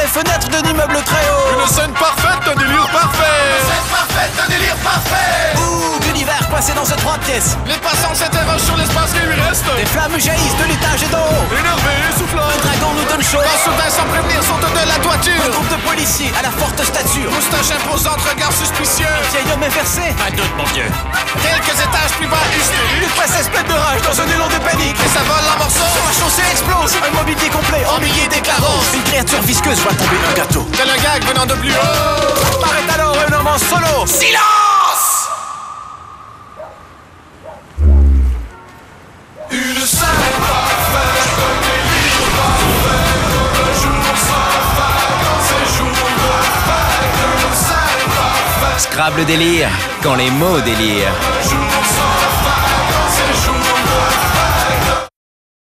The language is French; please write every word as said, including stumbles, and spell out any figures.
fenêtres d'un immeuble très haut. Une scène parfaite d'un délire parfait. Une scène parfaite d'un délire parfait. Ouh, l'univers coincé dans ces trois pièces. Les passants s'interrogent sur l'espace qui lui reste. Des flammes jaillissent de l'étage et d'en haut. Énervé, soufflant. Un dragon nous donne chaud. Quand soudain, sans prévenir, saute de la Un toiture. groupe de policiers à la forte stature. Moustache imposante, regard suspicieux. Vieil homme inversé. Pas doute, mon vieux. Quelques étages plus bas, hystérique. Une princesse pleine de rage dans un élan de panique. Et ça vole en morceaux. Sur la chaussée explose. Un mobilier complet en milliers d'éclairons. Une créature visqueuse voit tomber un gâteau. Tel un gag venant de plus haut. Apparaît alors un homme en solo. Silence! Une scène parfaite d'un délire parfait. Un jour sans vacances et jour de fête. Une scène parfaite. Scrabble délire, quand les mots délirent. Un jour sans